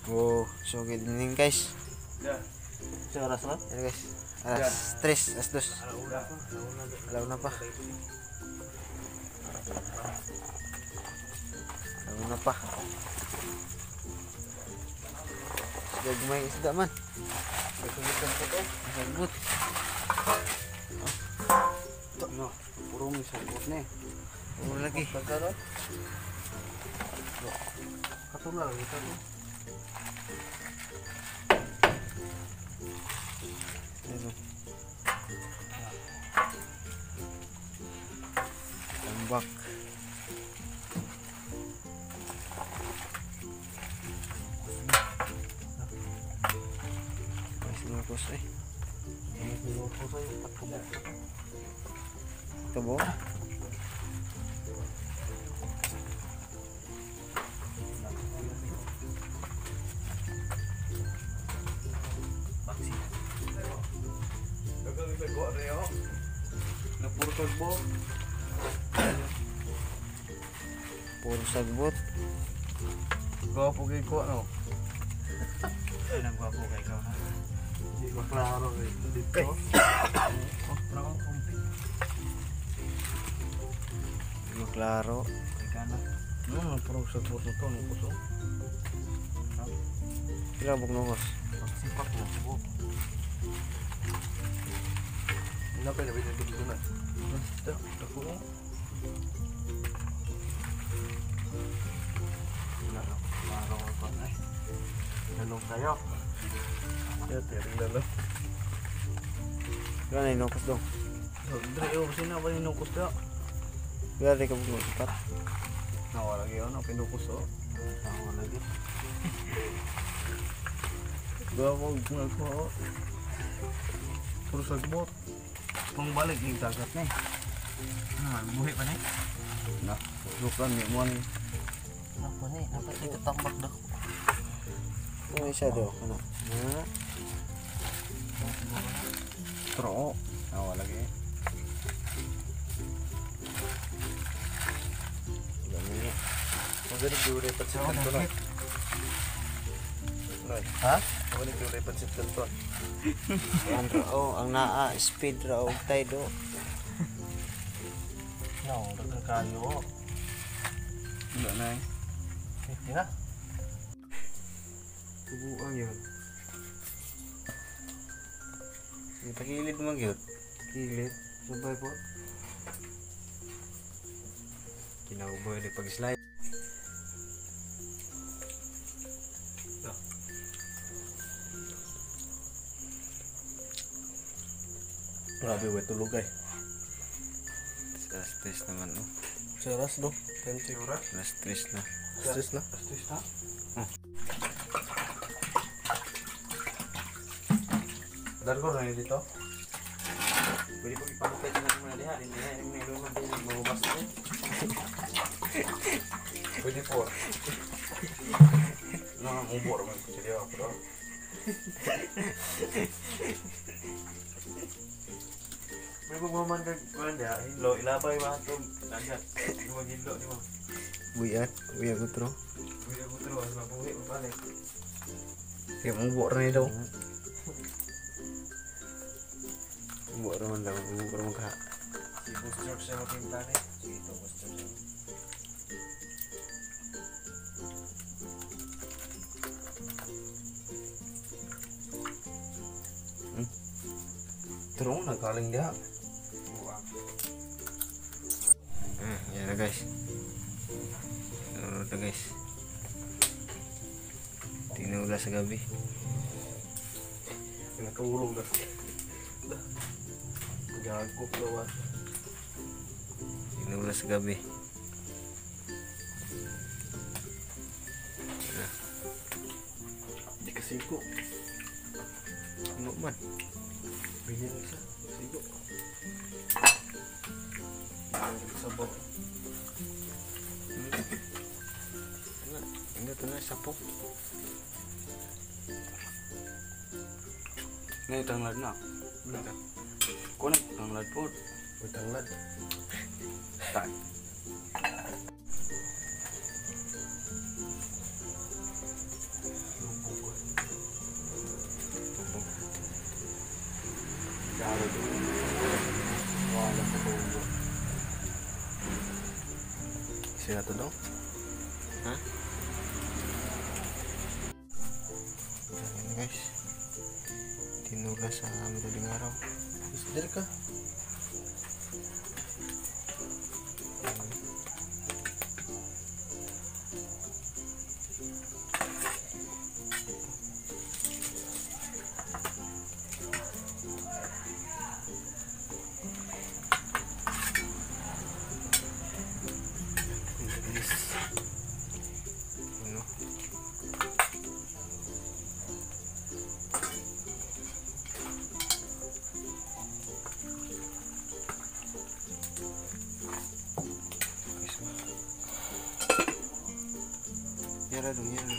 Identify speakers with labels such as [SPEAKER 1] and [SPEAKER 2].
[SPEAKER 1] Oh, so gini guys.
[SPEAKER 2] Ya. Sekarang salah.
[SPEAKER 1] Ya guys. Alas 3, alas 2. Alauna pa. Alauna pa. Sudah gumay isda man. Sagbot.
[SPEAKER 2] No, puro may sagot na eh.
[SPEAKER 1] Puro lagi.
[SPEAKER 2] Katulad ito.
[SPEAKER 1] Ito. Tambak. Sinukos eh. Ito bo. Puro sagbot.
[SPEAKER 2] Gwapo kay ko ano?
[SPEAKER 1] Anong gwapo kay ikaw na?
[SPEAKER 2] Hindi ko klaro eh. Dito.
[SPEAKER 1] Ano klaro?
[SPEAKER 2] Ika na. Puro sagbot na to. Ang puso.
[SPEAKER 1] Pila buk nungos?
[SPEAKER 2] Pagsipak na po. Ano pa yung dito na? Basta. Ako na. Parang ako na eh. Lalong kayo. Ya, tiring lalong.
[SPEAKER 1] Pila na inukos dong?
[SPEAKER 2] Dre, sino ba yung nukos na?
[SPEAKER 1] Pila rin ka buk nungos? Pat?
[SPEAKER 2] Nawala lagi ako, pinukos o. Nawala lagi. Gawag nga ko o. Puro sagbot. Kung balik yung dagat na eh.
[SPEAKER 1] Buhi pa na eh.
[SPEAKER 2] Nah, lukan ni mo ni.
[SPEAKER 1] Apa ni? Apa kita tambak dah? Oh, isa do. Ano? Na.
[SPEAKER 2] Tro. Nawala lagi.
[SPEAKER 1] Dami.
[SPEAKER 2] Magaling dure pa sa kanto.
[SPEAKER 1] Ha?
[SPEAKER 2] Magaling dure pa sa kanto.
[SPEAKER 1] Ang rao, ang naa speed rao tide do.
[SPEAKER 2] No, dagang kayo. Wala na eh. Hindi na.
[SPEAKER 1] Tubuang yun. Tagilid mo yun.
[SPEAKER 2] Kilit. Sabay po.
[SPEAKER 1] Kinauboy ni pag-slide.
[SPEAKER 2] Grabe ba tulog ay.
[SPEAKER 1] Alas 3 naman oh.
[SPEAKER 2] Seras do. 20 oras.
[SPEAKER 1] Alas 3 na.
[SPEAKER 2] Stress na. Stress na. Dar ko na dito.
[SPEAKER 1] Pwede po ipagupit na naman na diha. Hindi na yung lumang din magubas na eh.
[SPEAKER 2] Pwede po. Umubor man ko siya ako. May magmamandag ko na hinlo. Ilabay ba ito? Nandiyan. Yung maghinlo di mo.
[SPEAKER 1] Buyat. Buyat ko tro.
[SPEAKER 2] Pwede ko turuan. Mabuhi mo pala. Kaya umubor na daw.
[SPEAKER 1] Umubor naman lang. Umubor naman ka.
[SPEAKER 2] Si Boss George siya magpinta na eh. Sige ito Boss George. Terong nagaling dia.
[SPEAKER 1] Yan na guys. Nurod na guys. Tinula sa gabi.
[SPEAKER 2] Nakahulog na. Gagok lawan.
[SPEAKER 1] Tinula sa gabi.
[SPEAKER 2] Di kasiko.
[SPEAKER 1] Ano man?
[SPEAKER 2] Bilhin sa kasiko. Sabok.
[SPEAKER 1] Ano ito na sapok?
[SPEAKER 2] Ngayon tanglad na. Kunin tanglad po. Tanglad. Tak. na to dong.
[SPEAKER 1] Hah? Ayan guys. Tinugas sa madaling araw. Isdil ka. Yara dong, yara.